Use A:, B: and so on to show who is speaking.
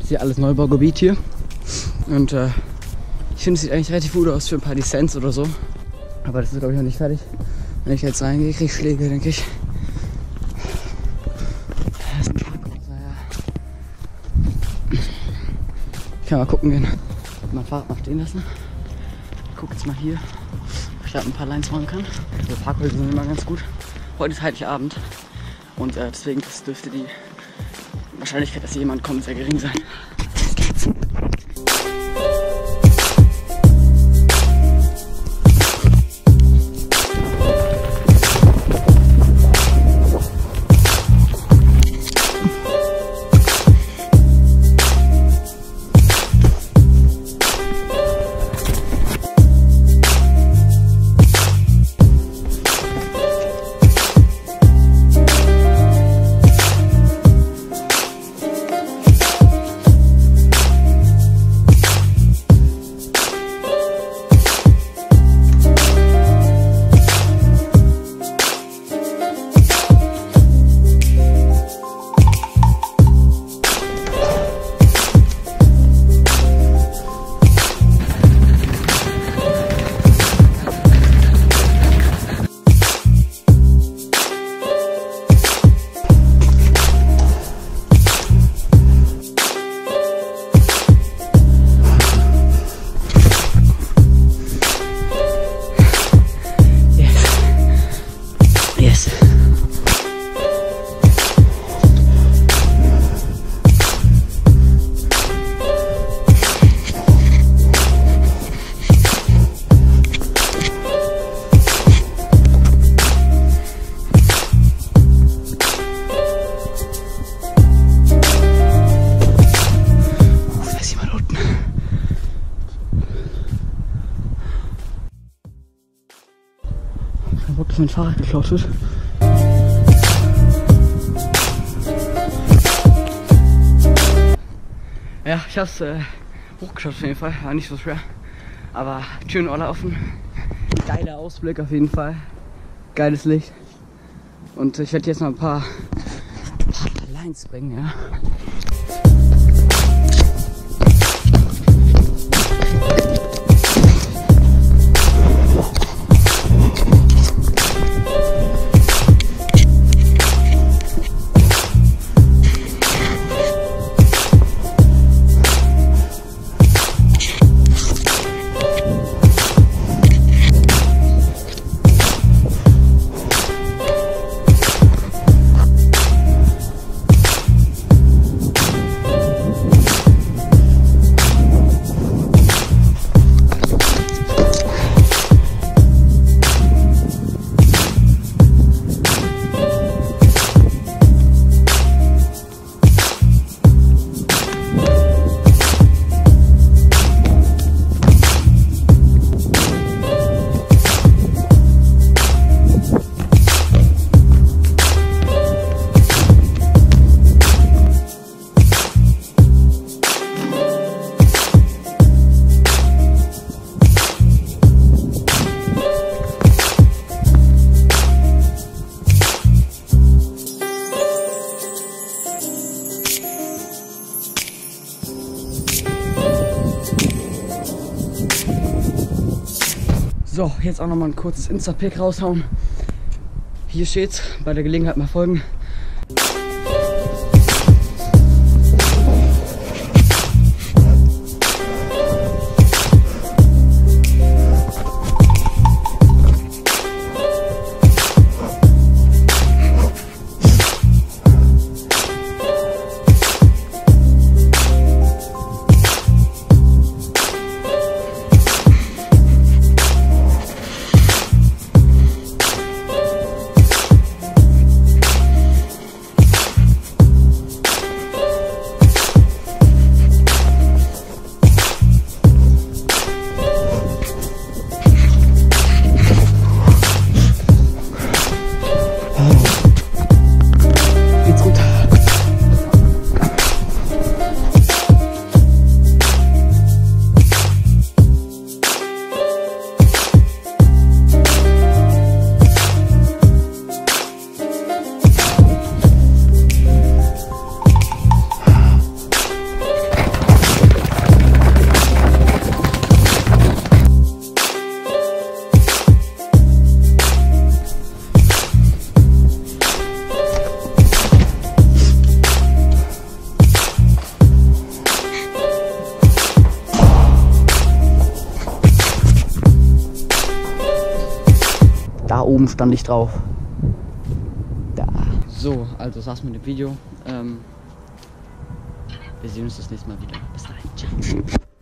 A: ist hier alles Neubaugebiet hier. Und ich finde, es sieht eigentlich relativ gut aus für ein paar Lizenz oder so. Aber das ist, glaube ich, noch nicht fertig. Wenn ich jetzt reingehe, kriege ich Schläge, denke ich. Das ist ein Parkhaus, naja. Ich kann mal gucken gehen. Mein Fahrrad mal stehen lassen. Ich gucke jetzt mal hier, ob ich da ein paar Lines machen kann. Also Parkhäuser sind immer ganz gut. Heute ist Heiligabend. Und deswegen dürfte die Wahrscheinlichkeit, dass hier jemand kommt, sehr gering sein. Los geht's. Dass mein Fahrrad geklaut wird. Ja, ich hab's hochgeschafft auf jeden Fall. War nicht so schwer. Aber Türen alle offen. Geiler Ausblick auf jeden Fall. Geiles Licht. Und ich werde jetzt noch ein paar Lines bringen, ja. So, jetzt auch noch mal ein kurzes Insta-Pick raushauen. Hier steht's, bei der Gelegenheit mal folgen. oben stand ich drauf. Da. So, also das war's mit dem Video. Wir sehen uns das nächste Mal wieder. Bis dahin. Ciao.